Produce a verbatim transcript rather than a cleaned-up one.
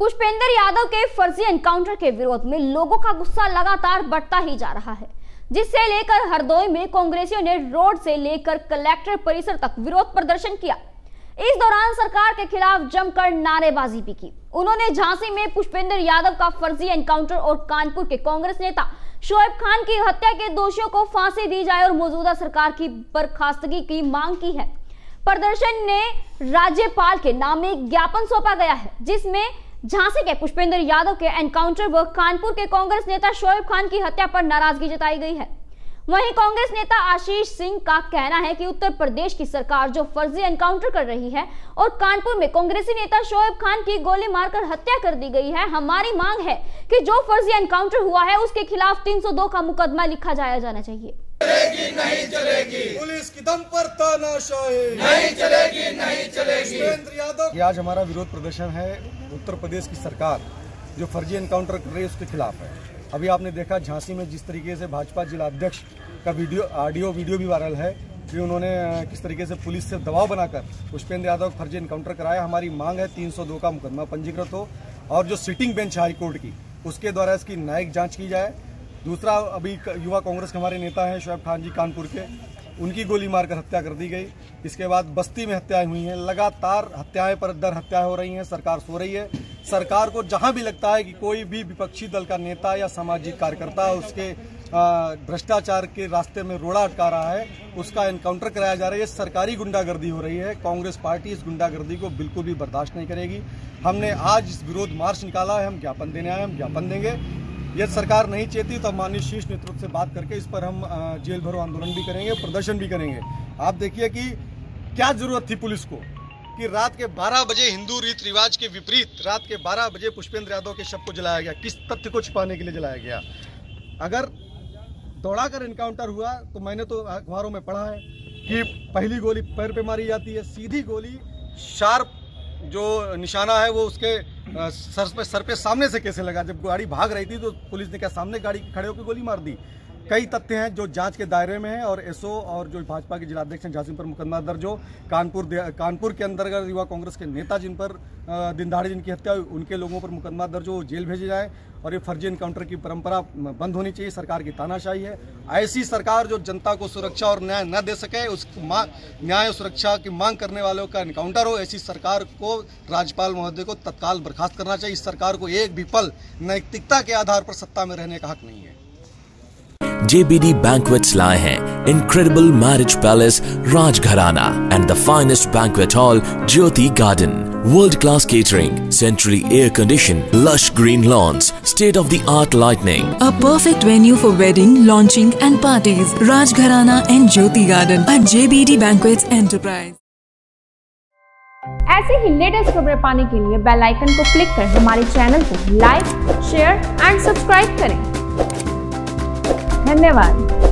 पुष्पेंद्र यादव के फर्जी एनकाउंटर के विरोध में लोगों का गुस्सा लगातार बढ़ता ही जा रहा है, जिससे लेकर हरदोई में कांग्रेसियों ने रोड से लेकर कलेक्टर परिसर तक विरोध प्रदर्शन किया। इस दौरान सरकार के खिलाफ जमकर नारेबाजी भी की। उन्होंने झांसी में पुष्पेंद्र यादव का फर्जी एनकाउंटर और कानपुर के कांग्रेस नेता शोएब खान की हत्या के दोषियों को फांसी दी जाए और मौजूदा सरकार की बर्खास्तगी की मांग की है। प्रदर्शन ने राज्यपाल के नाम एक ज्ञापन सौंपा गया है, जिसमें झांसी के पुष्पेंद्र यादव के एनकाउंटर व कानपुर के कांग्रेस नेता शोएब खान की हत्या पर नाराजगी जताई गई है। वहीं कांग्रेस नेता आशीष सिंह का कहना है कि उत्तर प्रदेश की सरकार जो फर्जी एनकाउंटर कर रही है और कानपुर में कांग्रेसी नेता शोएब खान की गोली मारकर हत्या कर दी गई है, हमारी मांग है कि जो फर्जी एनकाउंटर हुआ है उसके खिलाफ तीन सौ दो का मुकदमा लिखा जाया जाना चाहिए। चलेगी नहीं चलेगी, पुलिस की दम पर तानाशाही नहीं चलेगी नहीं चलेगी। पुष्पेंद्र यादव आज हमारा विरोध प्रदर्शन है उत्तर प्रदेश की सरकार जो फर्जी एनकाउंटर कर रही है उसके खिलाफ है। अभी आपने देखा झांसी में जिस तरीके से भाजपा जिला अध्यक्ष का वीडियो ऑडियो वीडियो भी वायरल है कि उन्होंने किस तरीके से पुलिस से दबाव बनाकर पुष्पेंद्र यादव फर्जी एनकाउंटर कराया। हमारी मांग है तीन सौ दो का मुकदमा पंजीकृत हो और जो सिटिंग बेंच हाई कोर्ट की उसके द्वारा इसकी न्यायिक जांच की जाए। दूसरा, अभी युवा कांग्रेस के हमारे नेता हैं शोएब खान जी कानपुर के, उनकी गोली मारकर हत्या कर दी गई। इसके बाद बस्ती में हत्याएं हुई हैं, लगातार हत्याएं पर दर हत्याएं हो रही हैं। सरकार सो रही है। सरकार को जहां भी लगता है कि कोई भी विपक्षी दल का नेता या सामाजिक कार्यकर्ता उसके भ्रष्टाचार के रास्ते में रोड़ा अटका रहा है, उसका एनकाउंटर कराया जा रहा है। ये सरकारी गुंडागर्दी हो रही है। कांग्रेस पार्टी इस गुंडागर्दी को बिल्कुल भी बर्दाश्त नहीं करेगी। हमने आज इस विरोध मार्च निकाला है, हम ज्ञापन देने आए, हम ज्ञापन देंगे। यदि सरकार नहीं चाहती तो माननीय शीर्ष नेतृत्व से बात करके इस पर हम जेल भरो आंदोलन भी करेंगे, प्रदर्शन भी करेंगे। आप देखिए कि क्या जरूरत थी पुलिस को कि रात के बारह बजे हिंदू रीत रिवाज के विपरीत रात के बारह बजे पुष्पेंद्र यादव के शव को जलाया गया। किस तथ्य को छिपाने के लिए जलाया गया? अगर दौड़ाकर एनकाउंटर हुआ तो मैंने तो अखबारों में पढ़ा है कि पहली गोली पैर पे मारी जाती है, सीधी गोली शार्प जो निशाना है वो उसके सर पे सर पे सामने से कैसे लगा? जब गाड़ी भाग रही थी तो पुलिस ने क्या सामने गाड़ी खड़े होकर गोली मार दी? कई तथ्य हैं जो जांच के दायरे में है और एसओ और जो भाजपा के जिलाध्यक्ष हैं झांसी पर मुकदमा दर्ज हो। कानपुर कानपुर के अंतर्गत युवा कांग्रेस के नेता जिन पर दिन दहाड़े जिनकी हत्या हुई उनके लोगों पर मुकदमा दर्ज हो, जेल भेजे जाए और ये फर्जी एनकाउंटर की परंपरा बंद होनी चाहिए। सरकार की तानाशाही है। ऐसी सरकार जो जनता को सुरक्षा और न्याय न दे सके, उस न्याय और सुरक्षा की मांग करने वालों का एनकाउंटर हो, ऐसी सरकार को राज्यपाल महोदय को तत्काल बर्खास्त करना चाहिए। इस सरकार को एक भी पल नैतिकता के आधार पर सत्ता में रहने का हक नहीं है। J B D Banquets लाए हैं Incredible Marriage Palace Rajgharana and the finest banquet hall Jyoti Garden. World class catering, centrally air conditioned, lush green lawns, state of the art lighting. A perfect venue for wedding, launching and parties. Rajgharana and Jyoti Garden at J B D Banquets Enterprise. ऐसे ही latest खबरें पाने के लिए bell icon को click कर हमारे channel को like, share and subscribe करें। धन्यवाद।